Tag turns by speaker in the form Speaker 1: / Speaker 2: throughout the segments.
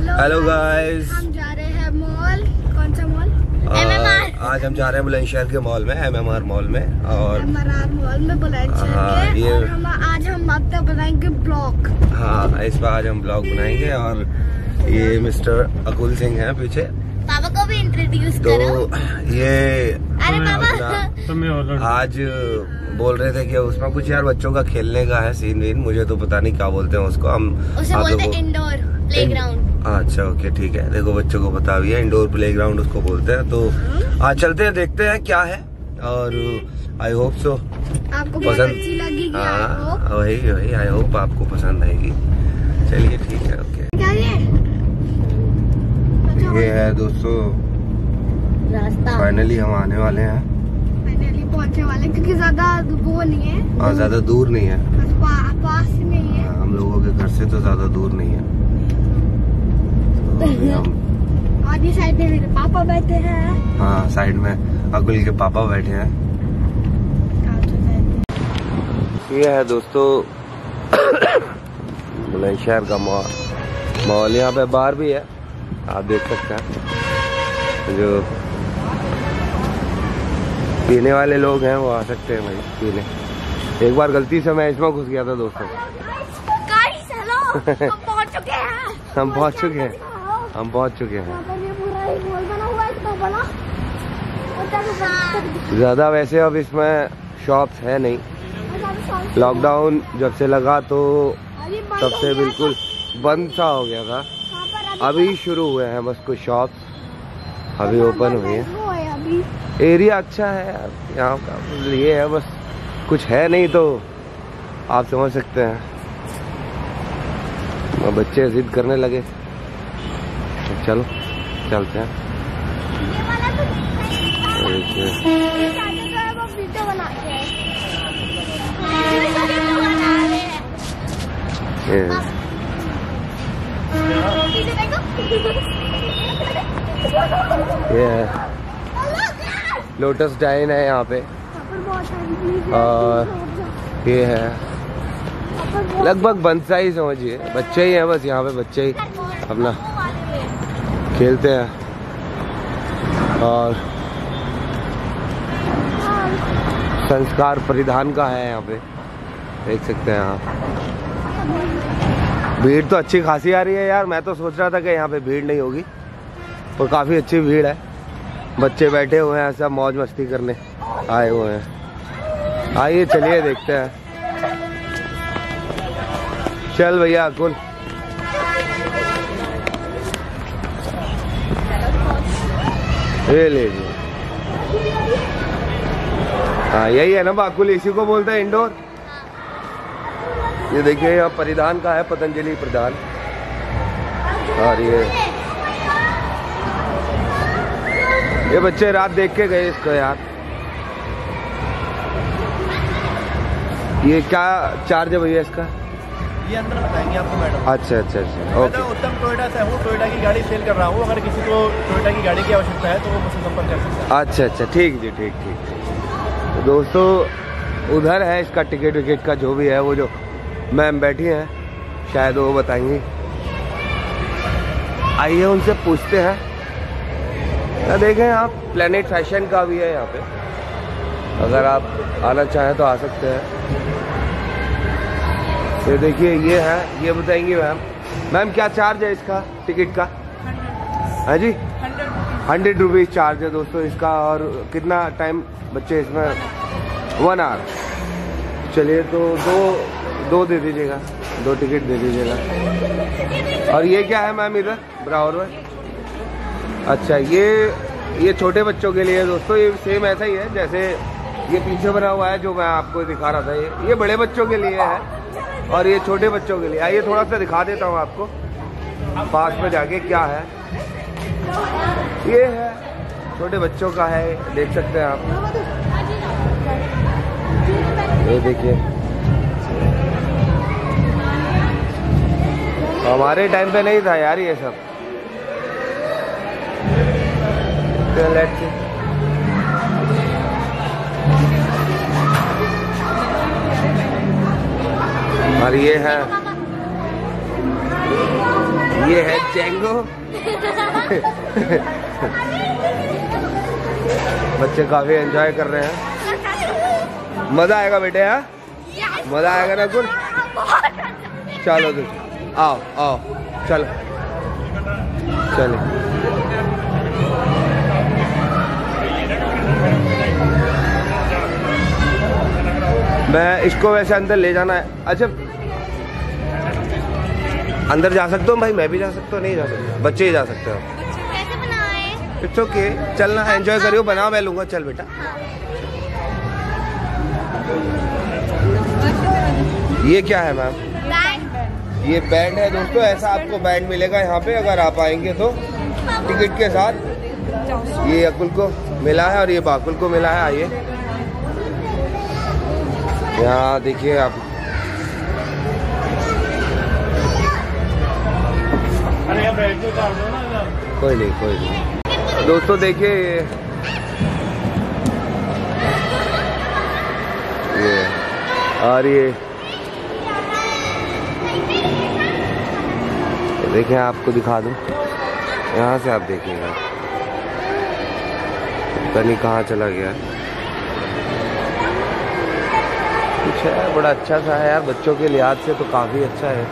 Speaker 1: Hello guys,
Speaker 2: हम जा रहे हैं मॉल। कौन सा मॉल?
Speaker 1: आज हम जा रहे हैं बुलंदशहर के मॉल में, MMR मॉल में। और
Speaker 2: MMR मॉल में बुलंदशहर के। और आज हम आपका बनाएंगे ब्लॉग।
Speaker 1: हाँ, इस बार आज हम ब्लॉग बनाएंगे। और ये मिस्टर अकुल सिंह है पीछे।
Speaker 2: पापा को भी इंट्रोड्यूस करो।
Speaker 1: तो ये
Speaker 2: अरे पापा
Speaker 1: आज बोल रहे थे कि उसमें कुछ यार बच्चों का खेलने का है सीन वीन, मुझे तो पता नहीं क्या बोलते हैं उसको। हम
Speaker 2: उसे बोलते हैं इंडोर प्लेग्राउंड।
Speaker 1: अच्छा, ओके, ठीक है। देखो बच्चों को पता भी है, इंडोर प्लेग्राउंड उसको बोलते हैं। तो आज चलते हैं, देखते हैं क्या है। और आई होप सो
Speaker 2: आपको पसंद अच्छी लगेगी।
Speaker 1: हाँ, वही आई होप आपको पसंद आएगी। चलिए ठीक है, ओके।
Speaker 2: क्या
Speaker 1: ये है दोस्तों
Speaker 2: रास्ता।
Speaker 1: फाइनली हम आने वाले हैं,
Speaker 2: फाइनली पहुंचने वाले, क्योंकि ज्यादा वो नहीं है
Speaker 1: और ज्यादा दूर नहीं है,
Speaker 2: बस पास नहीं है।
Speaker 1: हम लोगों के घर से तो ज्यादा दूर नहीं है। तो अभी हम
Speaker 2: और ये साइड में मेरे पापा बैठे हैं।
Speaker 1: हाँ, साइड में अकुल के पापा बैठे हैं। ये है दोस्तों बुलंदशहर का मॉल। यहाँ पे बार भी है, आप देख सकते हैं। जो पीने वाले लोग हैं वो आ सकते हैं भाई पीने। एक बार गलती से मैं इसमें घुस गया था दोस्तों।
Speaker 2: हम पहुंच चुके हैं।
Speaker 1: हम पहुंच चुके हैं। ज्यादा वैसे अब इसमें शॉप्स है नहीं। लॉकडाउन जब से लगा तो तब से बिल्कुल बंद सा हो गया था। अभी शुरू हुए हैं बस कुछ शॉप्स, अभी ओपन हुई है। एरिया अच्छा है यार यहाँ का, ये है बस कुछ है नहीं, तो आप समझ सकते हैं। बच्चे जिद करने लगे तो चलो चलते हैं। ये लोटस डाइन है यहाँ पे, और ये है लगभग बंद सा ही समझिए। बच्चे ही हैं बस यहाँ पे, बच्चे ही अपना खेलते हैं। और संस्कार परिधान का है यहाँ पे, देख सकते हैं आप। भीड़ तो अच्छी खासी आ रही है यार। मैं तो सोच रहा था कि यहाँ पे भीड़ नहीं होगी, पर काफी अच्छी भीड़ है। बच्चे बैठे हुए हैं, सब मौज मस्ती करने आए हुए हैं। आइए चलिए देखते हैं। चल भैया अकुल, ये ले लीजिए। हाँ, यही है ना बाकुल, इसी को बोलते हैं इंडोर। ये देखिए यहाँ परिधान का है, पतंजलि प्रधान। और ये बच्चे रात देख के गए इसको यार। ये क्या चार्ज है भैया इसका?
Speaker 3: ये अंदर बताएंगे आपको मैडम।
Speaker 1: अच्छा, ओके।
Speaker 3: उत्तम टोयोटा से हूँ, टोयोटा की गाड़ी सेल कर रहा हूँ। अगर किसी को टोयोटा की गाड़ी की आवश्यकता है तो वो मुझसे संपर्क कर सकता है।
Speaker 1: अच्छा, ठीक जी, ठीक। तो दोस्तों उधर है इसका टिकट विकेट का जो भी है, वो जो मैम बैठी हैं शायद वो बताएंगी। आइए उनसे पूछते हैं। देखें आप, प्लेनेट फैशन का भी है यहाँ पे, अगर आप आना चाहें तो आ सकते हैं। ये देखिए ये है, ये बताएंगी मैम क्या चार्ज है इसका टिकट का? है जी, 100 रुपीज़ चार्ज है दोस्तों इसका। और कितना टाइम बच्चे इसमें? 1 आवर। चलिए तो दो दे दीजिएगा, 2 टिकट दे दीजिएगा। और ये क्या है मैम इधर बराबर में? अच्छा, ये छोटे बच्चों के लिए दोस्तों। ये सेम ऐसा ही है जैसे ये पीछे बना हुआ है जो मैं आपको दिखा रहा था। ये बड़े बच्चों के लिए है और ये छोटे बच्चों के लिए। आइए थोड़ा सा दिखा देता हूँ आपको पास में जाके क्या है। ये है छोटे बच्चों का है, देख सकते हैं आप। ये देखिए, हमारे टाइम पे नहीं था यार ये सब। Let's see. और ये है ये है जेंगो। बच्चे काफी एंजॉय कर रहे हैं। मजा आएगा बेटे, हाँ मजा आएगा ना कुल। चलो तो आओ आओ चलो चलो। मैं इसको वैसे अंदर ले जाना है। अच्छा अंदर जा सकता हूँ भाई? मैं भी जा सकता हूँ? नहीं जा सकता, बच्चे ही जा सकते हो।
Speaker 2: कैसे बनाए?
Speaker 1: इट्स ओके, चलना एंजॉय करियो, बना मैं लूंगा। चल बेटा। ये क्या है मैम?
Speaker 2: बैंड।
Speaker 1: ये बैंड है दोस्तों। ऐसा आपको बैंड मिलेगा यहाँ पे अगर आप आएंगे तो, टिकट के साथ। ये अकुल को मिला है और ये बाकुल को मिला है। आइए यहाँ देखिए आप। कोई नहीं कोई नहीं दोस्तों। देखिए ये और ये देखिए, आपको दिखा दूं यहाँ से, आप देखिएगा। पता नहीं कहाँ चला गया। कुछ है बड़ा अच्छा सा है यार, बच्चों के लिहाज से तो काफी अच्छा है।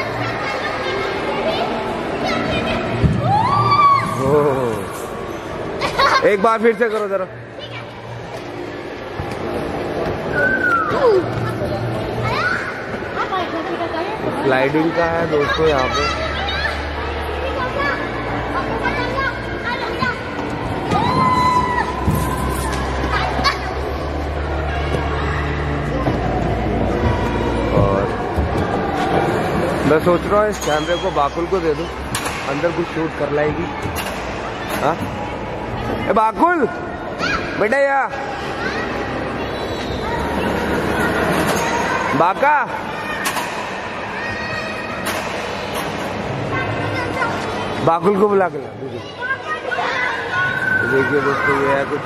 Speaker 1: ओह, एक बार फिर से करो जरा। स्लाइडिंग का है दोस्तों यहाँ पे। और मैं सोच रहा हूँ इस कैमरे को बाकुल को दे दूं, अंदर कुछ शूट कर लाएगी। हाँ ए बाकुल बेटा, या बाका बाकुल को बुला के ला। देखिए दोस्तों ये है कुछ।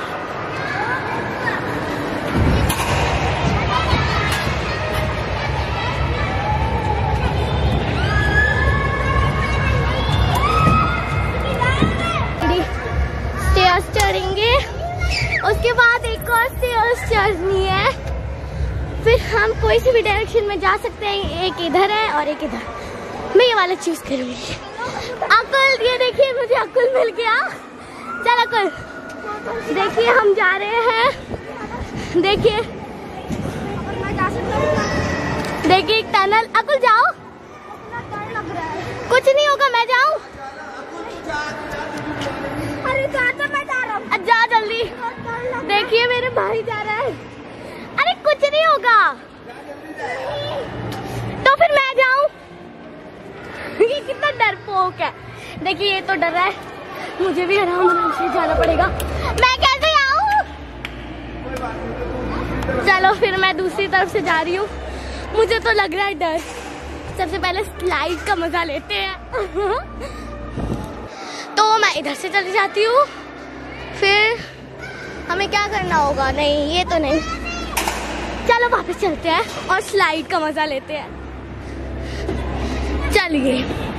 Speaker 2: स्टेयर्स चढ़ेंगे, उसके बाद एक और स्टेयर्स चढ़नी है। फिर हम कोई सी भी डायरेक्शन में जा सकते हैं। एक इधर है और एक इधर। मैं ये वाला चूज करूंगी। अकुल ये देखिए, मुझे अकुल मिल गया। चल अकुल, देखिए हम जा रहे हैं। देखिए देखिए एक टनल। अकुल जाओ, कुछ नहीं होगा, मैं जाऊं? अरे मैं जा रहा हूँ। जा जल्दी। देखिए मेरे भाई जा रहा है। अरे कुछ नहीं होगा तो फिर मैं जाऊं? ये कितना डरपोक है। देखिए ये तो डर रहा है, मुझे भी आराम से जाना पड़ेगा। मैं कैसे आऊं? चलो फिर मैं दूसरी तरफ से जा रही हूँ। मुझे तो लग रहा है डर। सबसे पहले स्लाइड का मजा लेते हैं। तो मैं इधर से चली जाती हूँ। फिर हमें क्या करना होगा? नहीं ये तो नहीं। चलो वापस चलते हैं और स्लाइड का मजा लेते हैं। चलिए।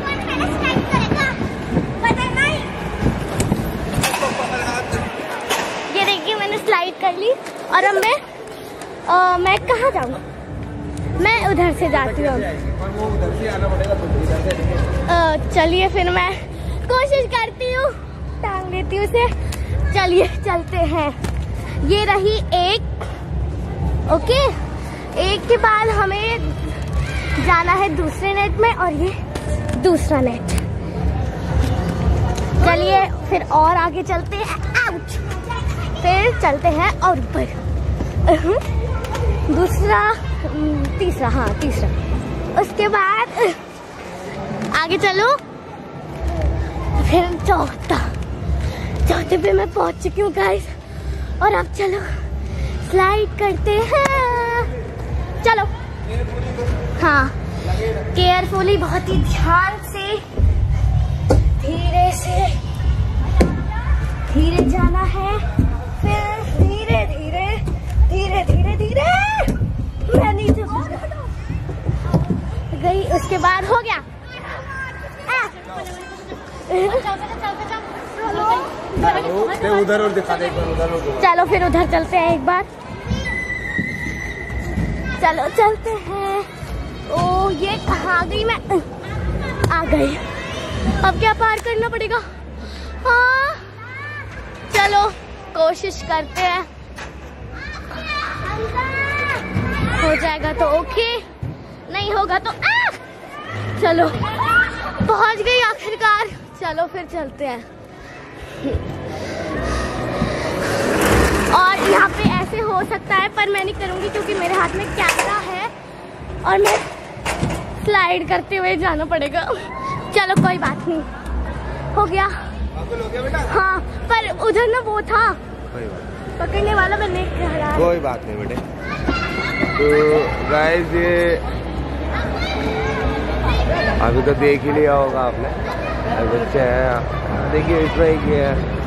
Speaker 2: ये देखिए मैंने स्लाइड कर ली और अब मैं कहाँ जाऊँ? मैं उधर से जाती हूँ। चलिए फिर मैं कोशिश करती हूँ, टांग लेती हूँ उसे। चलिए चलते हैं। ये रही एक। ओके, एक के बाद हमें जाना है दूसरे नेट में और ये दूसरा नेट। चलिए फिर और आगे चलते हैं। आउच। फिर चलते हैं और ऊपर। दूसरा तीसरा, हाँ तीसरा। उसके बाद आगे चलो, फिर चौथे पे मैं पहुंच चुकी हूँ गाइस। और अब चलो स्लाइड करते हैं। चलो हाँ, केयरफुली, बहुत ही ध्यान से, धीरे जाना है। फिर धीरे धीरे मैं नीचे गई। उसके बाद हो गया।
Speaker 1: उधर और दिखा दे एक बार, उधर और।
Speaker 2: चलो फिर उधर चलते हैं एक बार। चलो चलते हैं। ओ ये कहाँ आ गई मैं? आ गई। अब क्या पार करना पड़ेगा? हाँ चलो कोशिश करते हैं, हो जाएगा तो ओके, नहीं होगा तो चलो पहुंच गई आखिरकार। चलो फिर चलते हैं। और यहाँ पे ऐसे हो सकता है पर मैं नहीं करूँगी क्योंकि मेरे हाथ में कैमरा है और मैं स्लाइड करते हुए जाना पड़ेगा। चलो कोई बात नहीं, हो गया। हाँ पर उधर ना वो था पकड़ने वाला, मैंने
Speaker 1: कोई बात नहीं बेटे। तो गाइस ये अभी तो देख ही लिया होगा आपने, बच्चे हैं। देखिए इसमें एक ये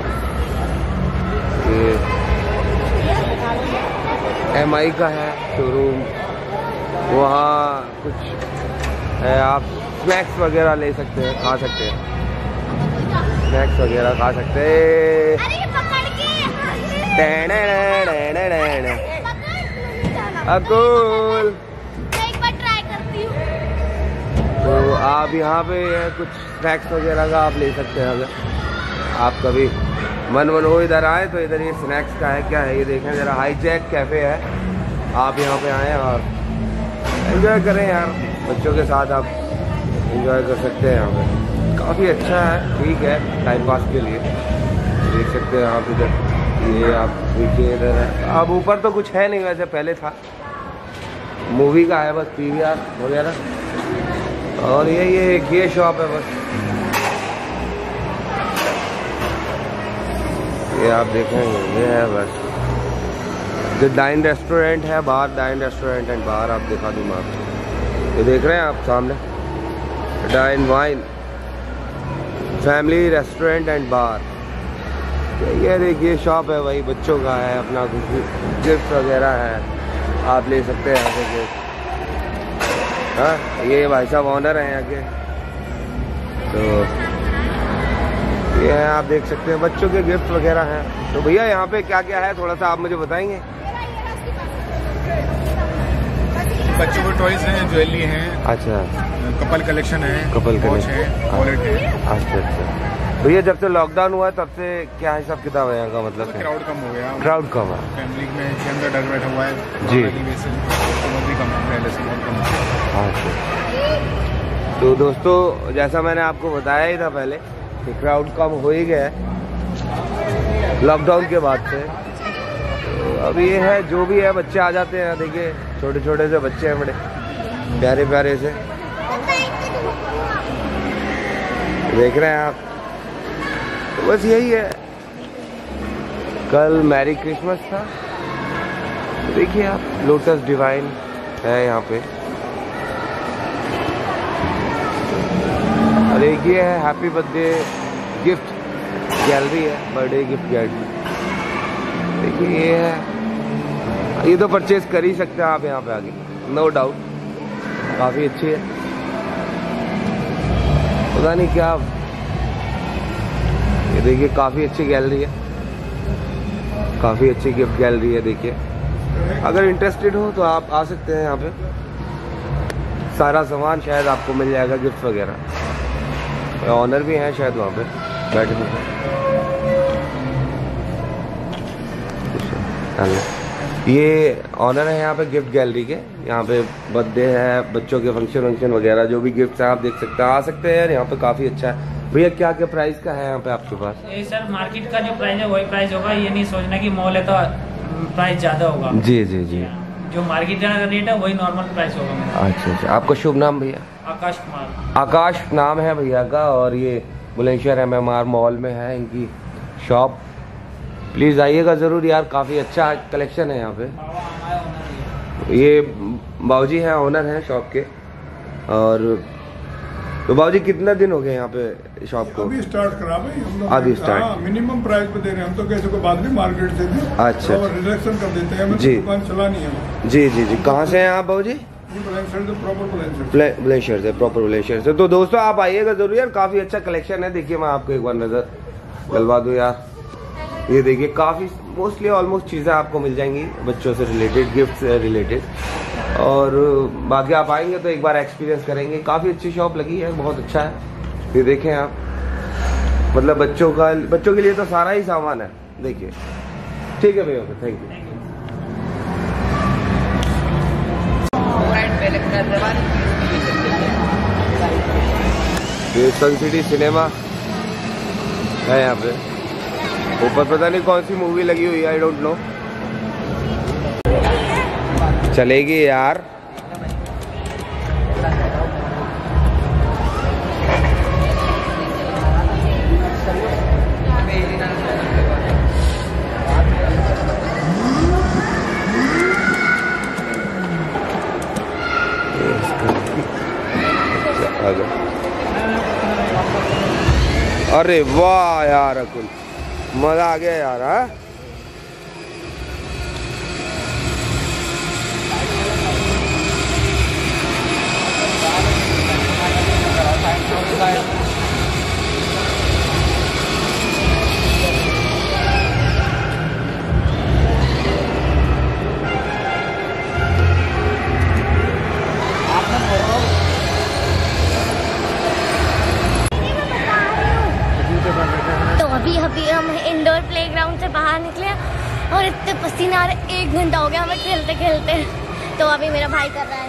Speaker 1: MI का है शोरूम, वहाँ कुछ है, आप स्नैक्स वगैरह ले सकते हैं, खा सकते हैं, स्नैक्स वगैरह खा सकते हैं। अकुल
Speaker 2: एक बार ट्राई करती हूँ।
Speaker 1: तो आप यहाँ पे कुछ स्नैक्स वगैरह का आप ले सकते हैं। अगर आप कभी मन हो इधर आए तो इधर ये स्नैक्स का है। क्या है ये देखें जरा, हाईजैक कैफ़े है। आप यहाँ पे आएँ और एंजॉय करें यार, बच्चों के साथ आप एंजॉय कर सकते हैं। यहाँ पे काफ़ी अच्छा है, ठीक है टाइम पास के लिए। देख सकते हैं आप इधर, ये आप देखिए इधर है। अब ऊपर तो कुछ है नहीं, वैसे पहले था, मूवी का है बस, PVR वगैरह। और ये शॉप है बस, ये आप देखेंगे ये है बस। जो डाइन रेस्टोरेंट है बाहर, डाइन रेस्टोरेंट एंड बाहर आप दिखा दूँ मैं आपको। ये देख रहे हैं आप सामने, dine wine family restaurant and bar. ये देखिए शॉप है, वही बच्चों का है, अपना कुछ गिफ्ट वगैरह है, आप ले सकते हैं यहाँ से गिफ्ट। हाँ ये भाई साहब ऑनर हैं यहाँ के, तो ये है आप देख सकते हैं बच्चों के गिफ्ट वगैरह हैं। तो भैया यहाँ पे क्या क्या है थोड़ा सा आप मुझे बताएंगे?
Speaker 3: बच्चों को टॉयज हैं, ज्वेलरी हैं,
Speaker 1: अच्छा
Speaker 3: कपल कलेक्शन है,
Speaker 1: कपल कलेक्शन
Speaker 3: है, वॉलेट है।
Speaker 1: अच्छा अच्छा भैया, जब से लॉकडाउन हुआ तब से क्या हिसाब किताब है यहाँ का? मतलब
Speaker 3: क्राउड कम हो गया,
Speaker 1: क्राउड कम है,
Speaker 3: फैमिली में के अंदर डर बैठा हुआ है
Speaker 1: जी,
Speaker 3: भी कम है पहले से बहुत कम है।
Speaker 1: अच्छा तो दोस्तों जैसा मैंने आपको बताया ही था पहले कि क्राउड कम हो ही गया है लॉकडाउन के बाद से। तो अब ये है जो भी है, बच्चे आ जाते हैं, देखिए छोटे छोटे से बच्चे हैं, बड़े प्यारे प्यारे से देख रहे हैं आप। तो बस यही है, कल मैरी क्रिसमस था, देखिए आप लोटस डिवाइन है यहाँ पे, और एक ये है हैप्पी बर्थडे गिफ्ट गैलरी है, बर्थडे गिफ्ट गैलरी। देखिए ये है, ये तो परचेज कर ही सकते हैं आप यहाँ पे आगे, नो डाउट, काफ़ी अच्छी है। पता नहीं क्या, ये देखिए काफ़ी अच्छी गैलरी है, काफ़ी अच्छी गिफ्ट गैलरी है। देखिए अगर इंटरेस्टेड हो तो आप आ सकते हैं यहाँ पे, सारा सामान शायद आपको मिल जाएगा, गिफ्ट वगैरह। ऑनर भी हैं शायद वहाँ पे बैठे हुए। ये ऑनर है यहाँ पे गिफ्ट गैलरी के, यहाँ पे बर्थडे है, बच्चों के फंक्शन वगैरह जो भी गिफ्ट है आप देख सकते हैं, आ सकते हैं यहाँ पे, काफ़ी अच्छा है। भैया क्या क्या प्राइस का है यहाँ पे आपके पास?
Speaker 4: ये सर मार्केट का जो प्राइस है वही प्राइस होगा, ये नहीं सोचना कि मॉल है तो प्राइस ज़्यादा होगा।
Speaker 1: जी जी जी,
Speaker 4: जो मार्केट का रेट है वही नॉर्मल प्राइस होगा मेरा।
Speaker 1: अच्छा अच्छा, आपका शुभ नाम भैया?
Speaker 4: आकाश कुमार।
Speaker 1: आकाश नाम है भैया का, और ये बुलंदशहर MMR मॉल में है इनकी शॉप। प्लीज़ आइएगा ज़रूर यार, काफ़ी अच्छा कलेक्शन है यहाँ पे। ये बाबूजी हैं, ओनर हैं शॉप के। और तो बाबूजी कितना दिन हो गए यहाँ पे शॉप को?
Speaker 5: अभी स्टार्ट करा भाई हम लोग,
Speaker 1: अभी स्टार्ट,
Speaker 5: मिनिमम प्राइस पे दे रहे हैं हम तो, कैसे को बाद में मार्केट से भी
Speaker 1: अच्छा
Speaker 5: और रिडक्शन कर देते हैं,
Speaker 1: जी,
Speaker 5: दुकान चला नहीं है।
Speaker 1: जी जी जी। कहाँ से हैं आप बाबूजी?
Speaker 5: ब्लैक शर्ट है, proper black shirt.
Speaker 1: Black shirt है, प्रॉपर ब्लैक शर्ट है। तो दोस्तों आप आइएगा जरूर यार, काफी अच्छा कलेक्शन है। देखिए मैं आपको एक बार नजर डलवा दूं यार, ये देखिए काफी मोस्टली ऑलमोस्ट चीजें आपको मिल जाएंगी बच्चों से रिलेटेड, गिफ्ट से रिलेटेड। और बाकी आप आएंगे तो एक बार एक्सपीरियंस करेंगे। काफी अच्छी शॉप लगी है, बहुत अच्छा है। ये देखें आप, मतलब बच्चों के लिए तो सारा ही सामान है। देखिए ठीक है भैया, ओके थैंक यू। ये सन सिटी सिनेमा है यहाँ पे, ऊपर पता नहीं कौन सी मूवी लगी हुई है, आई डोंट नो। चलेगी यार। अरे वाह यार अकुल, मजा आ गया यार। हाँ
Speaker 2: अभी हम इंडोर प्लेग्राउंड से बाहर निकले और इतने पसीना आ रहे, 1 घंटा हो गया हमें खेलते खेलते। तो अभी मेरा भाई कर रहा है।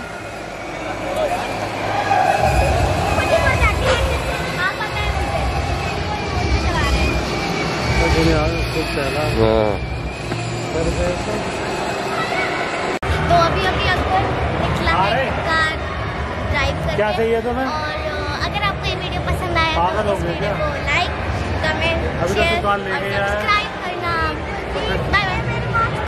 Speaker 2: तो अभी अंदर निकला है कार ड्राइव करके।
Speaker 3: क्या चाहिए तुम्हें?
Speaker 2: और अगर आपको ये वीडियो पसंद आया तो इस वीडियो को लाइक, कमेंट, शेयर और सब्सक्राइब